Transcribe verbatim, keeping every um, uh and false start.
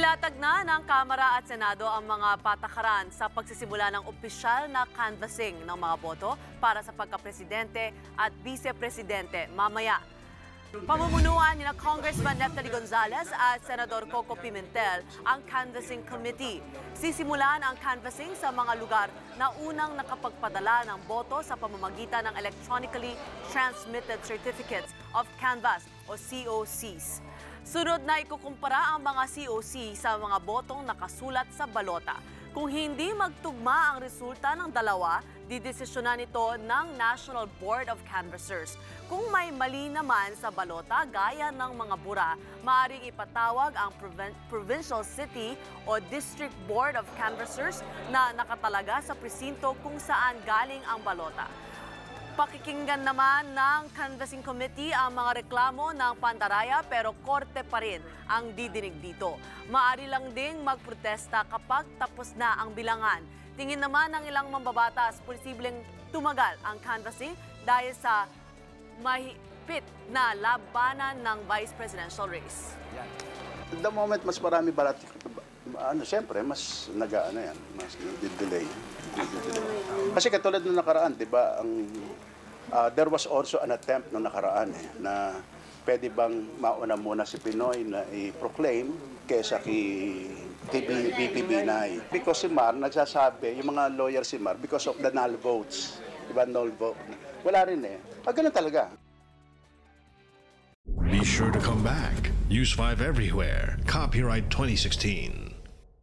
Nilatag na ng Kamara at Senado ang mga patakaran sa pagsisimula ng opisyal na canvassing ng mga boto para sa pagkapresidente at vice-presidente mamaya. Pamumunuan ni na Congressman Neftali Gonzales at Senador Coco Pimentel ang Canvassing Committee. Sisimulan ang canvassing sa mga lugar na unang nakapagpadala ng boto sa pamamagitan ng Electronically Transmitted Certificates of Canvass o C O Cs. Sunod na ikukumpara ang mga C O C sa mga botong nakasulat sa balota. Kung hindi magtugma ang resulta ng dalawa, didesisyonan ito ng National Board of Canvassers. Kung may mali naman sa balota gaya ng mga bura, maaaring ipatawag ang Provincial City o District Board of Canvassers na nakatalaga sa presinto kung saan galing ang balota. Pakikinggan naman ng Canvassing Committee ang mga reklamo ng pandaraya pero korte pa rin ang didinig dito. Maaari lang ding magprotesta kapag tapos na ang bilangan. Tingin naman ng ilang mambabatas, posibleng tumagal ang canvassing dahil sa mahigpit na labanan ng vice presidential race. At the moment, mas marami balat. Ano, siyempre, mas nag-ano yan, mas nag-delay. Kasi katulad nung nakaraan, di ba, ang Uh, there was also an attempt no nakaraan eh, na pwede bang mauna muna si Pinoy na i-proclaim kesa kay B P B N I. Because si Mar nagsasabi, yung mga lawyer si Mar, because of the null votes, diba, null vote. Wala rin eh. Ah, ganun talaga. Be sure to come back. Use five everywhere. Copyright twenty sixteen.